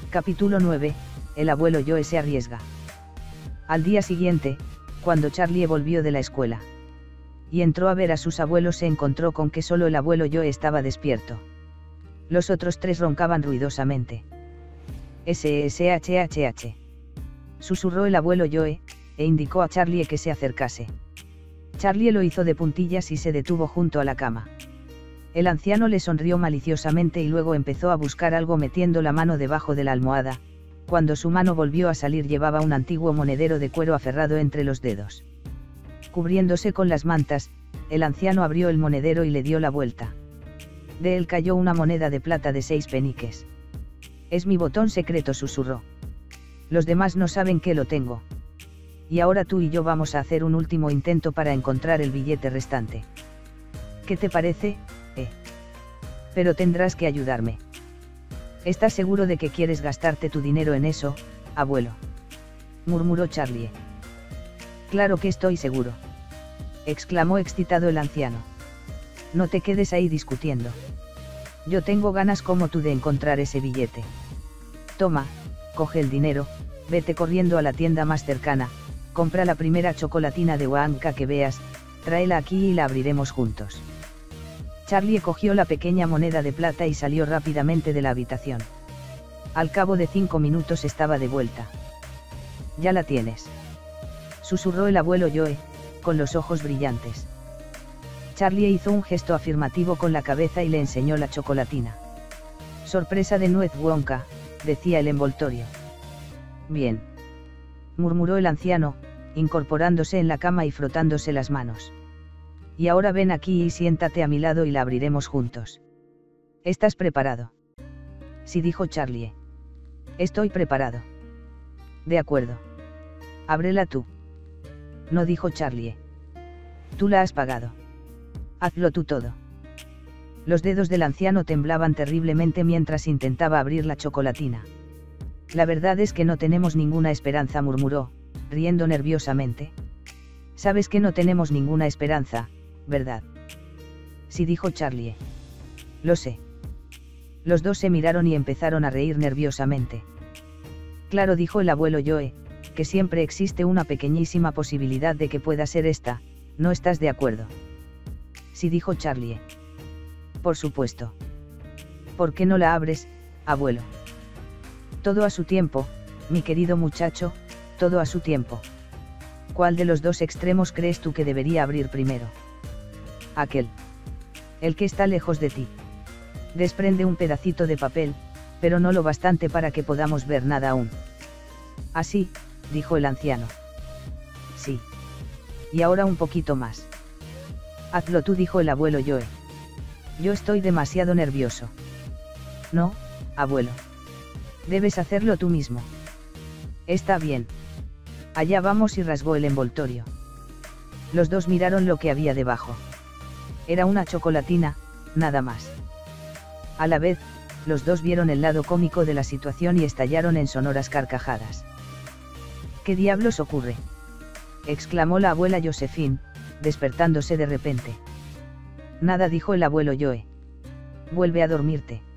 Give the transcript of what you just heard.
Capítulo 9, el abuelo Joe se arriesga. Al día siguiente, cuando Charlie volvió de la escuela y entró a ver a sus abuelos, se encontró con que solo el abuelo Joe estaba despierto. Los otros tres roncaban ruidosamente. SSHHH. Susurró el abuelo Joe, e indicó a Charlie que se acercase. Charlie lo hizo de puntillas y se detuvo junto a la cama. El anciano le sonrió maliciosamente y luego empezó a buscar algo metiendo la mano debajo de la almohada. Cuando su mano volvió a salir llevaba un antiguo monedero de cuero aferrado entre los dedos. Cubriéndose con las mantas, el anciano abrió el monedero y le dio la vuelta. De él cayó una moneda de plata de 6 peniques. «Es mi botón secreto», susurró. «Los demás no saben que lo tengo. Y ahora tú y yo vamos a hacer un último intento para encontrar el billete restante. ¿Qué te parece, Pero tendrás que ayudarme». «¿Estás seguro de que quieres gastarte tu dinero en eso, abuelo?», murmuró Charlie. «Claro que estoy seguro», exclamó excitado el anciano. «No te quedes ahí discutiendo. Yo tengo ganas como tú de encontrar ese billete. Toma, coge el dinero, vete corriendo a la tienda más cercana, compra la primera chocolatina de Oaxaca que veas, tráela aquí y la abriremos juntos». Charlie cogió la pequeña moneda de plata y salió rápidamente de la habitación. Al cabo de 5 minutos estaba de vuelta. «Ya la tienes», susurró el abuelo Joe, con los ojos brillantes. Charlie hizo un gesto afirmativo con la cabeza y le enseñó la chocolatina. «Sorpresa de nuez Wonka», decía el envoltorio. «Bien», murmuró el anciano, incorporándose en la cama y frotándose las manos. «Y ahora ven aquí y siéntate a mi lado y la abriremos juntos. ¿Estás preparado?». «Sí», dijo Charlie. «Estoy preparado». «De acuerdo. Ábrela tú». «No», dijo Charlie. «Tú la has pagado. Hazlo tú todo». Los dedos del anciano temblaban terriblemente mientras intentaba abrir la chocolatina. «La verdad es que no tenemos ninguna esperanza», murmuró, riendo nerviosamente. «Sabes que no tenemos ninguna esperanza, ¿verdad?». «Sí», dijo Charlie. «Lo sé». Los dos se miraron y empezaron a reír nerviosamente. «Claro», dijo el abuelo Joe, «que siempre existe una pequeñísima posibilidad de que pueda ser esta, ¿no estás de acuerdo?». «Sí», dijo Charlie. «Por supuesto». «¿Por qué no la abres, abuelo?». «Todo a su tiempo, mi querido muchacho, todo a su tiempo». «¿Cuál de los dos extremos crees tú que debería abrir primero?». «Aquel. El que está lejos de ti. Desprende un pedacito de papel, pero no lo bastante para que podamos ver nada aún». «Así», dijo el anciano. «Sí. Y ahora un poquito más». «Hazlo tú», dijo el abuelo Joe. «Yo estoy demasiado nervioso». «No, abuelo. Debes hacerlo tú mismo». «Está bien. Allá vamos», y rasgó el envoltorio. Los dos miraron lo que había debajo. Era una chocolatina, nada más. A la vez, los dos vieron el lado cómico de la situación y estallaron en sonoras carcajadas. «¿Qué diablos ocurre?», exclamó la abuela Josephine, despertándose de repente. «Nada», dijo el abuelo Joe. «Vuelve a dormirte».